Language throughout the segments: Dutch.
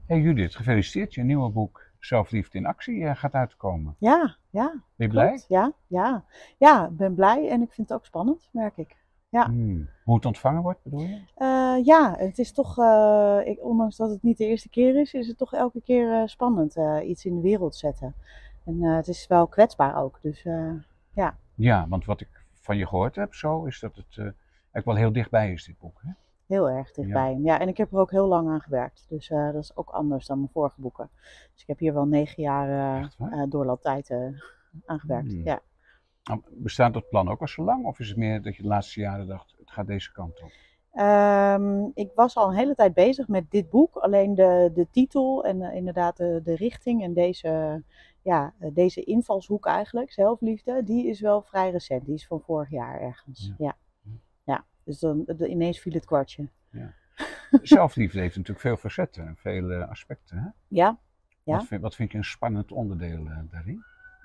Hey Judith, gefeliciteerd. Je nieuwe boek Zelfliefde in Actie gaat uitkomen. Ja, Ben je blij? klopt. Ja, ik ben blij en ik vind het ook spannend, merk ik. Ja, Hoe het ontvangen wordt, bedoel je? ja, het is toch, ondanks dat het niet de eerste keer is het toch elke keer spannend iets in de wereld zetten. En het is wel kwetsbaar ook, dus ja, Ja, want wat ik van je gehoord heb zo, is dat het eigenlijk wel heel dichtbij is, dit boek. Hè? heel erg Ja, dichtbij. Ja, en ik heb er ook heel lang aan gewerkt, dus dat is ook anders dan mijn vorige boeken. Dus ik heb hier wel 9 jaar echt waar? doorlooptijd aan gewerkt, Hmm. ja. Nou, bestaat dat plan ook al zo lang? Of is het meer dat je de laatste jaren dacht, het gaat deze kant op? Ik was al een hele tijd bezig met dit boek. Alleen de titel en inderdaad de richting en deze invalshoek eigenlijk, zelfliefde, die is wel vrij recent. Die is van vorig jaar ergens. Ja. Ja, ja. Dus ineens viel het kwartje. Ja. Zelfliefde heeft natuurlijk veel facetten en vele aspecten. Hè? Ja, Wat ja. wat vind je een spannend onderdeel daarin?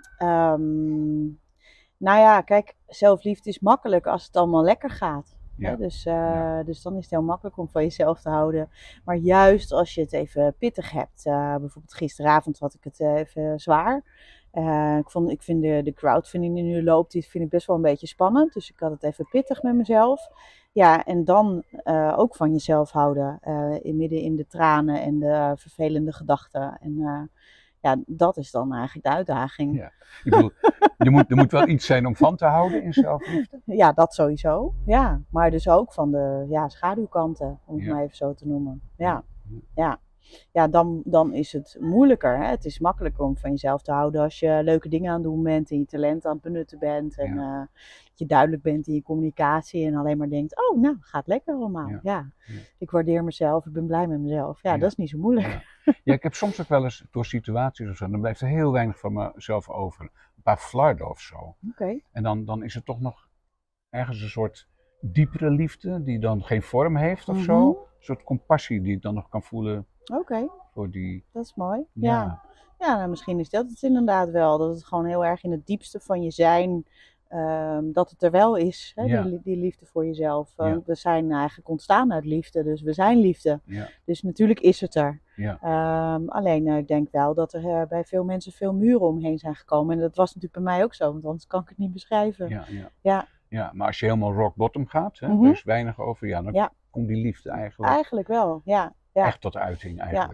Ehm, nou ja, kijk, zelfliefde is makkelijk als het allemaal lekker gaat. Hè? Ja, Dus, ja, dus dan is het heel makkelijk om van jezelf te houden. Maar juist als je het even pittig hebt. Bijvoorbeeld gisteravond had ik het even zwaar. Ik vind de crowdfunding die nu loopt, die vind ik best wel een beetje spannend. Dus ik had het even pittig met mezelf. Ja, en dan ook van jezelf houden. Midden in de tranen en de vervelende gedachten. En ja, dat is dan eigenlijk de uitdaging. ja. Ik bedoel, er moet wel iets zijn om van te houden in zelfliefde. Ja, dat sowieso. Ja, maar dus ook van de schaduwkanten, om het Ja, maar even zo te noemen. ja, Ja, ja. ja. Ja, dan is het moeilijker. Hè? Het is makkelijker om van jezelf te houden als je leuke dingen aan het doen bent en je talent aan het benutten bent. En Ja, dat je duidelijk bent in je communicatie en alleen maar denkt, oh nou, gaat lekker allemaal. ja, Ja, ja, ik waardeer mezelf, ik ben blij met mezelf. Ja, dat ja, is niet zo moeilijk. ja. Ja, ik heb soms ook wel eens door situaties of zo, dan blijft er heel weinig van mezelf over. Een paar flarden of zo. Oké, En dan is er toch nog ergens een soort diepere liefde die dan geen vorm heeft of zo. mhm, Een soort compassie die ik dan nog kan voelen oké. voor die, Dat is mooi. Ja, ja, ja, nou, misschien is dat het inderdaad wel. Dat het gewoon heel erg in het diepste van je zijn, dat het er wel is. Hè? ja, Die liefde voor jezelf. ja, We zijn eigenlijk ontstaan uit liefde, dus we zijn liefde. ja, Dus natuurlijk is het er. ja, Alleen ik denk wel dat er bij veel mensen veel muren omheen zijn gekomen. En dat was natuurlijk bij mij ook zo, want anders kan ik het niet beschrijven. ja, ja. Ja, Ja, maar als je helemaal rock bottom gaat, hè, er mhm, is weinig over, ja, dan ja, komt die liefde eigenlijk eigenlijk wel. Ja, ja. echt tot uiting Ja, eigenlijk.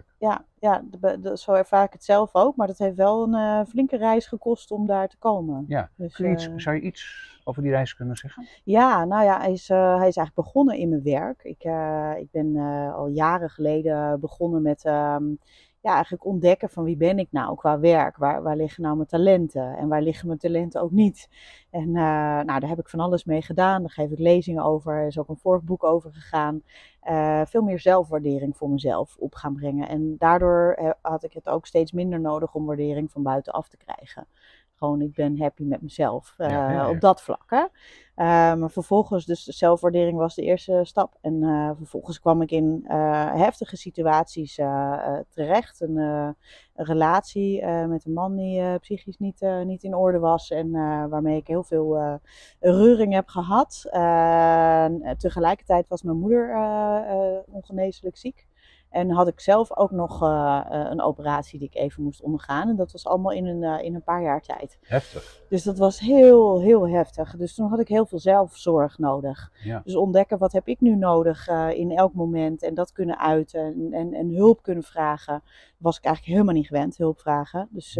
zo ervaar ik het zelf ook, maar dat heeft wel een flinke reis gekost om daar te komen. Ja, Dus zou je iets over die reis kunnen zeggen? ja, nou ja, hij is eigenlijk begonnen in mijn werk. Ik ben al jaren geleden begonnen met eigenlijk ontdekken van wie ben ik nou qua werk? Waar liggen nou mijn talenten en waar liggen mijn talenten ook niet? En nou, daar heb ik van alles mee gedaan. Daar geef ik lezingen over. Er is ook een vorig boek over gegaan. Veel meer zelfwaardering voor mezelf op gaan brengen. En daardoor had ik het ook steeds minder nodig om waardering van buitenaf te krijgen. Gewoon, ik ben happy met mezelf Ja, ja, op ja. dat vlak. Hè? Maar vervolgens, dus zelfwaardering was de eerste stap. En vervolgens kwam ik in heftige situaties terecht. Een relatie met een man die psychisch niet in orde was. En waarmee ik heel veel reuring heb gehad. Tegelijkertijd was mijn moeder ongeneeslijk ziek. En had ik zelf ook nog een operatie die ik even moest ondergaan. En dat was allemaal in een paar jaar tijd. Heftig. Dus dat was heel, heel heftig. Dus toen had ik heel veel zelfzorg nodig. Ja, Dus ontdekken wat heb ik nu nodig in elk moment. En dat kunnen uiten en hulp kunnen vragen. Was ik eigenlijk helemaal niet gewend, hulp vragen. Dus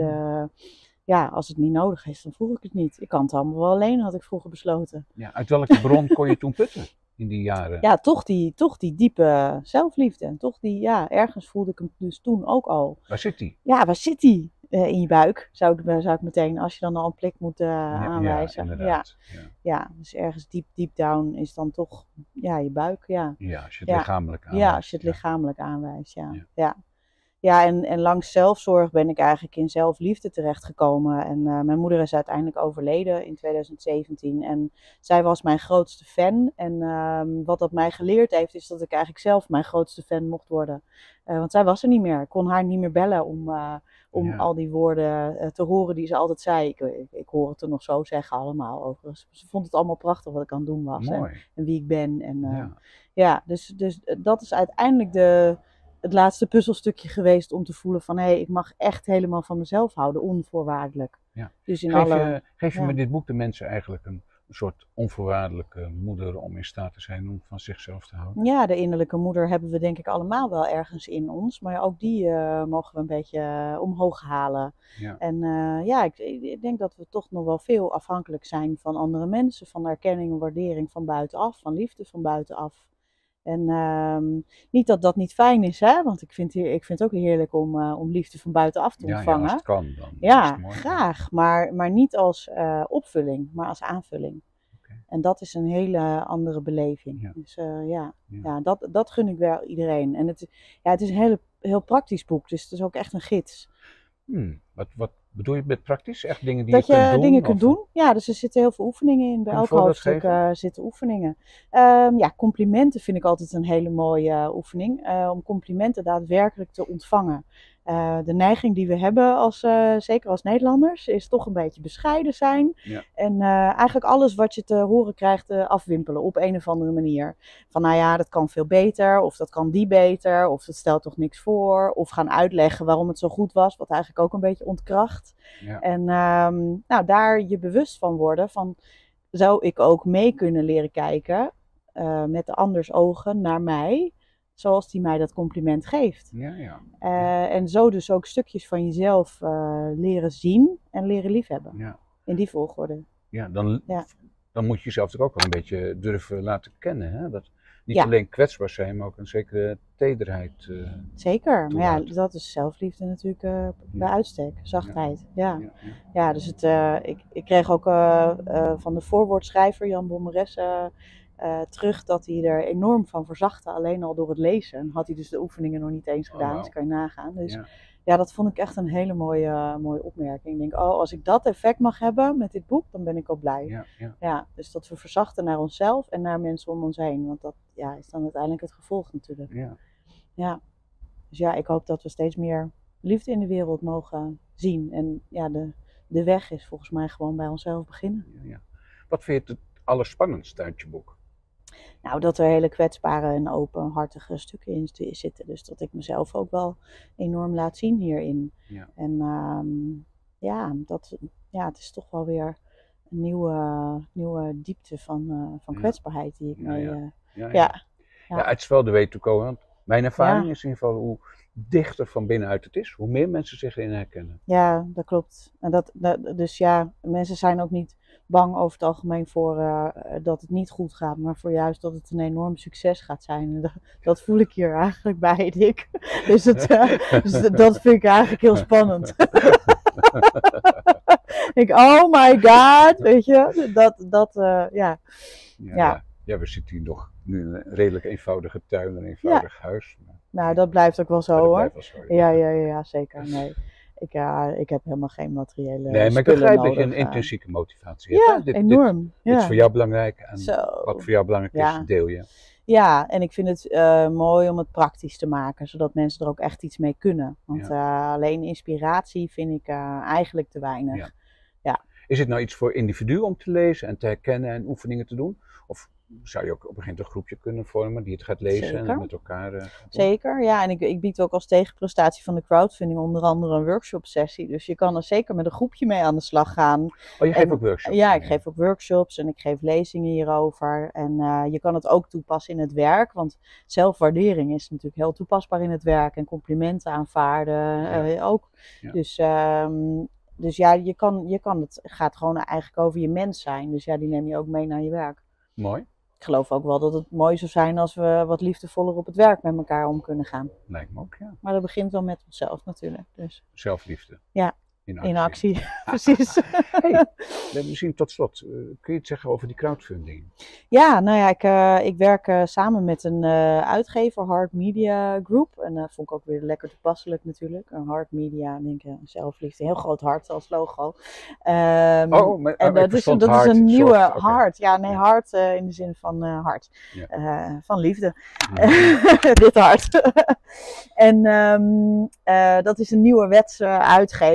ja, als het niet nodig is, dan vroeg ik het niet. Ik kan het allemaal wel alleen, had ik vroeger besloten. ja. Uit welke bron kon je toen putten in die jaren? Ja, toch die diepe zelfliefde. En toch ergens voelde ik hem dus toen ook al. Waar zit die? Ja, waar zit die? In je buik, zou ik meteen, als je dan al een plek moet Ja, ja, aanwijzen. Ja, inderdaad. Ja. ja, dus ergens deep down is dan toch je buik. Ja, Ja, als je het ja, lichamelijk ja, als je aanwijst. het Ja, lichamelijk aanwijst. Ja, ja. ja. Ja, en langs zelfzorg ben ik eigenlijk in zelfliefde terechtgekomen. En mijn moeder is uiteindelijk overleden in 2017. En zij was mijn grootste fan. En wat dat mij geleerd heeft, is dat ik eigenlijk zelf mijn grootste fan mocht worden. Want zij was er niet meer. Ik kon haar niet meer bellen om Ja, al die woorden te horen die ze altijd zei. Ik hoor het er nog zo zeggen allemaal overigens. Ze vond het allemaal prachtig wat ik aan het doen was. mooi. En wie ik ben. En Ja, ja, dus dat is uiteindelijk het laatste puzzelstukje geweest om te voelen van hé, ik mag echt helemaal van mezelf houden, onvoorwaardelijk. Ja. Dus in Geef je ja. met dit boek de mensen eigenlijk een soort onvoorwaardelijke moeder om in staat te zijn om van zichzelf te houden? Ja, de innerlijke moeder hebben we denk ik allemaal wel ergens in ons. Maar ook die mogen we een beetje omhoog halen. Ja. En ja, ik denk dat we toch nog wel veel afhankelijk zijn van andere mensen. Van erkenning en waardering van buitenaf. Van liefde van buitenaf. En niet dat dat niet fijn is, hè? Want ik vind het ook heerlijk om liefde van buitenaf te ontvangen. Ja, als het kan dan. Ja, is het mooi. graag. Maar niet als opvulling, maar als aanvulling. Okay. En dat is een hele andere beleving. Ja. Dus ja, dat gun ik wel iedereen. En het is een heel praktisch boek, dus het is ook echt een gids. Wat bedoel je met praktisch? Echt dingen die dat je kunt doen? Dingen kunt doen. Ja, dus er zitten heel veel oefeningen in. Bij elk hoofdstuk zitten oefeningen. Ja, complimenten vind ik altijd een hele mooie oefening. Om complimenten daadwerkelijk te ontvangen. De neiging die we hebben, zeker als Nederlanders, is toch een beetje bescheiden zijn. Ja. En eigenlijk alles wat je te horen krijgt afwimpelen op een of andere manier. Van nou ja, dat kan veel beter, of dat kan die beter, of dat stelt toch niks voor. Of gaan uitleggen waarom het zo goed was, wat eigenlijk ook een beetje ontkracht. Ja. En nou, daar je bewust van worden van, zou ik ook mee kunnen leren kijken met de anders ogen naar mij, zoals die mij dat compliment geeft. Ja, ja. En zo dus ook stukjes van jezelf leren zien en leren liefhebben. Ja. In die volgorde. Ja, dan moet je jezelf toch ook wel een beetje durven laten kennen. Hè? Dat niet Ja. alleen kwetsbaar zijn, maar ook een zekere tederheid. Zeker, maar ja, toelaat. dat is zelfliefde natuurlijk bij uitstek. Zachtheid, ja. Ja. Dus ik kreeg ook van de voorwoordschrijver Jan Bommeres terug dat hij er enorm van verzachtte, alleen al door het lezen. Had hij dus de oefeningen nog niet eens gedaan, wow. dus kan je nagaan. Dus Ja. dat vond ik echt een hele mooie opmerking. Ik denk, als ik dat effect mag hebben met dit boek, dan ben ik al blij. Ja, dus dat we verzachten naar onszelf en naar mensen om ons heen. Want dat is dan uiteindelijk het gevolg natuurlijk. Ja. Dus ja, ik hoop dat we steeds meer liefde in de wereld mogen zien. En ja, de weg is volgens mij gewoon bij onszelf beginnen. Ja. Wat vind je het allerspannendste uit je boek? Nou, dat er hele kwetsbare en openhartige stukken in zitten. Dus dat ik mezelf ook wel enorm laat zien hierin. Ja. En het is toch wel weer een nieuwe diepte van kwetsbaarheid die ik mee... Ja, uit spel weet te komen. Want mijn ervaring is in ieder geval hoe dichter van binnenuit het is, hoe meer mensen zich erin herkennen. Ja, dat klopt. En dus ja, mensen zijn ook niet bang over het algemeen voor dat het niet goed gaat, maar voor juist dat het een enorm succes gaat zijn. En dat voel ik hier eigenlijk bij, Dick. Dus dat vind ik eigenlijk heel spannend. Oh my god, weet je, Ja, we zitten hier nog nu in een redelijk eenvoudige tuin en een eenvoudig huis. Nou, dat blijft ook wel zo, hoor. Wel Ja, zeker. Nee. Ik heb helemaal geen materiële maar ik begrijp dat je een intrinsieke motivatie hebt. Ja, enorm. Dit is voor jou belangrijk en Zo. wat voor jou belangrijk is, deel je. Ja, en ik vind het mooi om het praktisch te maken, zodat mensen er ook echt iets mee kunnen. Want alleen inspiratie vind ik eigenlijk te weinig. Ja. Is het nou iets voor individuen om te lezen en te herkennen en oefeningen te doen? Of zou je ook op een gegeven moment een groepje kunnen vormen die het gaat lezen en met elkaar gaat doen? Zeker, ja. En ik bied ook als tegenprestatie van de crowdfunding onder andere een workshop sessie. Dus je kan er zeker met een groepje mee aan de slag gaan. Oh, je geeft ook workshops? Ja, ik geef ook workshops en ik geef lezingen hierover. En je kan het ook toepassen in het werk, want zelfwaardering is natuurlijk heel toepasbaar in het werk. En complimenten aanvaarden ook. Ja. Dus ja, je kan het gaat gewoon eigenlijk over je mens zijn. Dus ja, die neem je ook mee naar je werk. Mooi. Ik geloof ook wel dat het mooi zou zijn als we wat liefdevoller op het werk met elkaar om kunnen gaan. Lijkt me ook, ja. Maar dat begint wel met onszelf natuurlijk. Dus. Zelfliefde. Ja, in actie. Precies. Hey, misschien tot slot, kun je iets zeggen over die crowdfunding? Ja, nou ja, ik werk samen met een uitgever, Heart Media Group. En dat vond ik ook weer lekker toepasselijk natuurlijk. Een Heart Media, denk ik, zelfliefde, een heel groot hart als logo. En dat is een nieuwe hart. Ja, nee, hart in de zin van hart. Ja. Van liefde. Dit hart. En dat is een nieuwe uitgever die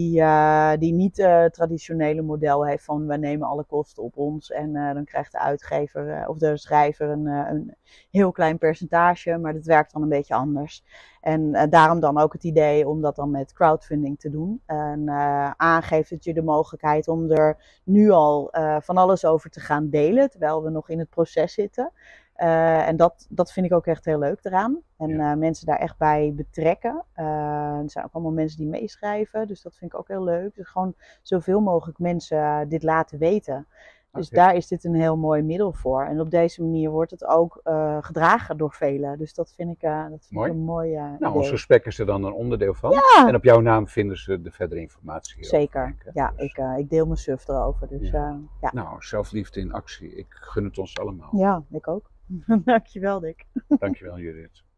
die niet het traditionele model heeft van we nemen alle kosten op ons en dan krijgt de uitgever of de schrijver een heel klein percentage, maar dat werkt dan een beetje anders. En daarom dan ook het idee om dat dan met crowdfunding te doen. En aangeeft het je de mogelijkheid om er nu al van alles over te gaan delen, terwijl we nog in het proces zitten. En dat vind ik ook echt heel leuk eraan. En mensen daar echt bij betrekken. Er zijn ook allemaal mensen die meeschrijven, dus dat vind ik ook heel leuk. Dus gewoon zoveel mogelijk mensen dit laten weten. Dus daar is dit een heel mooi middel voor. En op deze manier wordt het ook gedragen door velen. Dus dat vind ik een mooi idee. Ons gesprek is er dan een onderdeel van. Ja. En op jouw naam vinden ze de verdere informatie hierover. Zeker, ja. Dus. Ik deel mijn suf erover. Dus, ja. Nou, zelfliefde in actie. Ik gun het ons allemaal. Ja, ik ook. Dankjewel, Dick. Dankjewel, Judith.